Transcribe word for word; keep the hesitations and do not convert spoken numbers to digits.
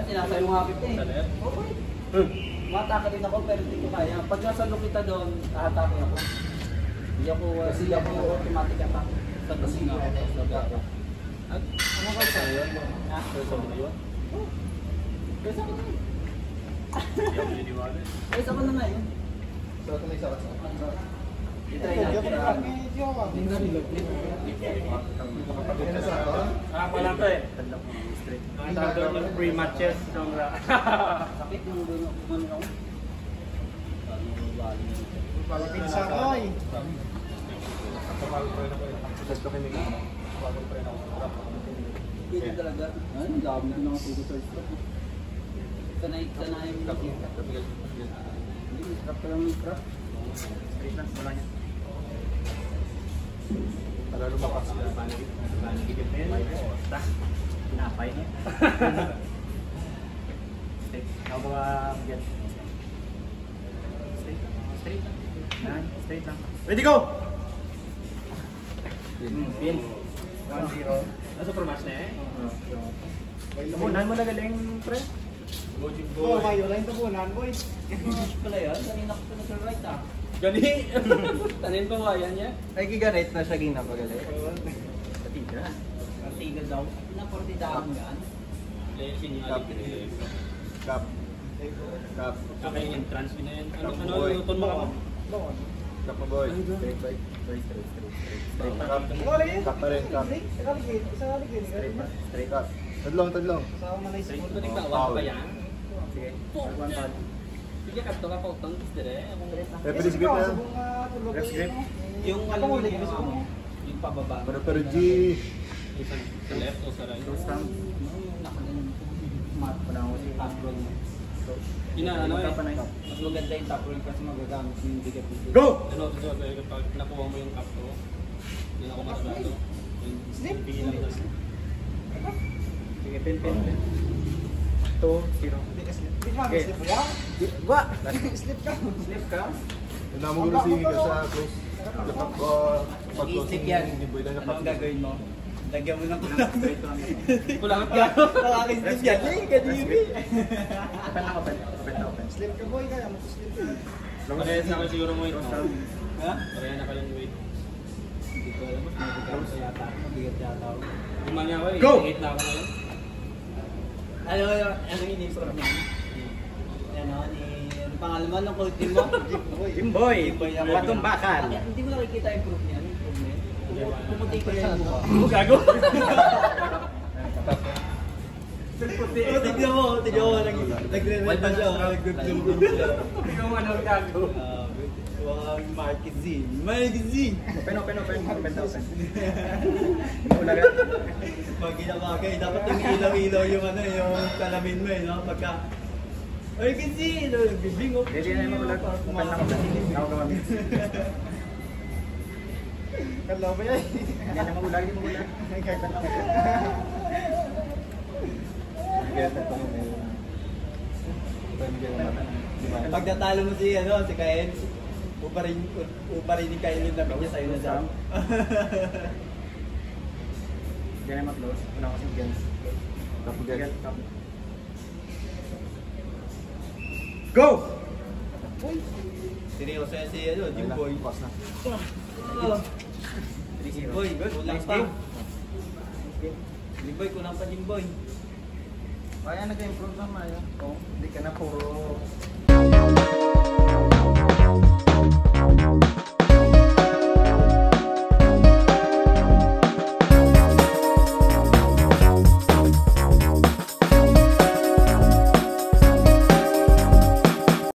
Sinasay mo nga kita eh. Okay. Hmm. Mataka din ako pero hindi ko kaya. Pag nasa kita doon, ahatakin ako. Hindi ako, kasi ako automatic attack. Kasi nga ako, tapos nag-ako. At ano ka sa yun? Ha? Kesa mo na yun? Oo. Kesa ko na yun. Hindi ako niniwala. Kesa ko na nga yun. So, ito may sakas ako. Itry natin. Ah, pala to eh. Ang tawag yung free matches. Sakit nung gano'n ako. Pinsa ko eh. Gusto ko yung Hindi talaga. Ano, dami na lang ako sa stop. Sanay, sanay mo lang. Hindi, trap ka lang yung trap. Straight lang, wala niya. Para lumakas sila. Banagigit na yun. Basta, pinapay niya. Straight. Ako ba yan? Straight lang. Straight lang. Yan, straight lang. Ready, go! Pin. one zero. Nasa supermatch na eh? Tabunan mo na galing, pre. Oo, kayo lang yung tabunan, boy. Pala yan, kanina ko pa na sa right ah. Gani! Tanin pa ba yan niya? Ay, gigaret na siya ginapagali. Katiga. Ang tigil daw. Pinaporti daan yan. Cup. Cup. Cup. Okay, entrance mo na yan. Ano, ano, Boy. luton mo ka ba? Cup mo, boy. Straight, straight. Straight, straight, straight. Straight. Cup. Cup pa rin, cup. Straight, straight. Cup. Tadlong, tadlong. Straight. Kung ito Foul. ba yan? Sige. One pad. Sige, kato ka pa utang gusto rin. Referee grip na. Ref grip. Yung ano mo yung gusto mo? Yung pababa. Pero pero G. Sa left o sa right? Close down. Nakalan. Mat. Wala ko si Top roll mo. Ina, ano eh. Mas maganda yung top roll kasi magagamit yung bigat dito. Go! Ano, so, pag nakuha mo yung cup ko, hindi na ako masarado. Slip. Sige, pin, pin, pin. two, zero. Okay. Ba? Slip ka. Slip ka. Namuguro si Higa sa close. Dapat ko Mag-isip yan. Boy lang Ano ang gagawin mo? Lagyan mo ng Kulang straight lang. kulangot ka. Nakakisip yan. Eh, kadiri. Open na, open. Open na, open. Slip ka boy, kaya mo slip ka. Parehas na kayo siguro mo ito. Ha? Parehas na kayong weight. Hindi ko alam. Mas mabigat sa yata. Mabigat yata ako. Kumanya ako eh. Go! eight na ako ngayon. Ano yung ano yung inisip niya? Ano ni ano pangalan mo ng coach mo? Jimboy! Jimboy ako. Patumbakan! Bakit hindi mo nakikita yung proof niyan? Improvement? Pumuti ko yung mukha. Ano gago? Puti. Oh, tignan mo, tignan mo. Nagre-red pa siya. Nagre-red siya. Tingnan mo ano gago. Mga Market Z. Market Z! Open, open, open. Open na, open. Ulagan. Pag ginabagay, dapat yung ilaw-ilaw yung ano, yung kalamin mo eh, no? Pagka... Market Z! Bibing oh. Hindi na yung magulag. Open lang, open. Ako gamamit. Kalaw ba yan? Hindi na magulag, hindi magulag. Kaya pa mo ngayon. Pag natalo mo si, ano, si Kael, uparin, uparin ni Kael yung lamig niya sa'yo na dyan. Hindi na mag-close. Wala ko kasing gens. Tapos Get, tap. Go! Seryoso yan si, ano, Jimboy. Pass na. Jimboy, kulang pa. Jimboy, kulang pa Jimboy. Kaya nag-improve naman yun. Oh, hindi ka na puro